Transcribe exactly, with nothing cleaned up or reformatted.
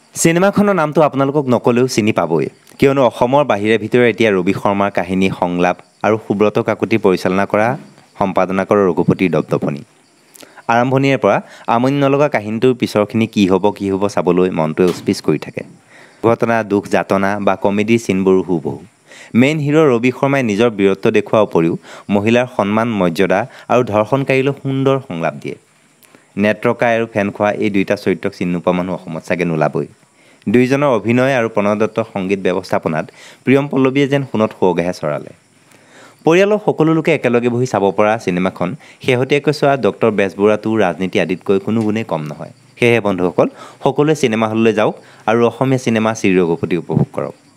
চিনেমাখনৰ নামটো আপোনালোকক নকলেও চিনি পাবই, কিয়নো অসমৰ বাহিৰে ভিতৰে এতিয়া ৰবি শৰ্মাৰ কাহিনী সংলাপ আৰু সুব্ৰত কাকতি পৰিচালনা কৰা সম্পাদনা কৰা ৰঘুপতিৰ দপদপনি। আৰম্ভণিৰে পৰা আমনি নলগা কাহিনীটোৰ পিছৰখিনি কি হ'ব কি হ'ব চাবলৈ মনটোৱে উচপিচ কৰি থাকে। ঘটনা, দুখ, যাতনা বা কমেডিৰ চিনবোৰো হুবহু। মেইন হিৰ' ৰবি শৰ্মাই নিজৰ বীৰত্ব দেখুওৱাৰ উপৰিও মহিলাৰ সন্মান, মৰ্যাদা আৰু ধৰ্ষণকাৰীলৈ সুন্দৰ সংলাপ দিয়ে। নেত্ৰকাই আৰু ফেন খোৱা এই দুয়োটা চৰিত্ৰক চিনি নোপোৱা মানুহ অসমত চাগে নোলাবই। দুয়োজনৰ অভিনয় আৰু প্ৰণয় দত্তৰ সংগীত ব্যৱস্থাপনাত প্ৰিয়ম পল্লৱীয়ে যেন সোণত সুৱগেহে চৰালে। পৰিয়ালৰ সকলো লোকে একেলগে বহি চাব পৰা চিনেমাখন শেহতীয়াকৈ চোৱা ডক্টৰ বেজবৰুৱা টু ৰাজনীতি আদিতকৈ কোনো গুণেই কম নহয়। সেয়েহে বন্ধুসকল, সকলোৱে চিনেমা হললৈ যাওক আৰু অসমীয়া চিনেমা শ্ৰী ৰঘুপতি উপভোগ কৰক।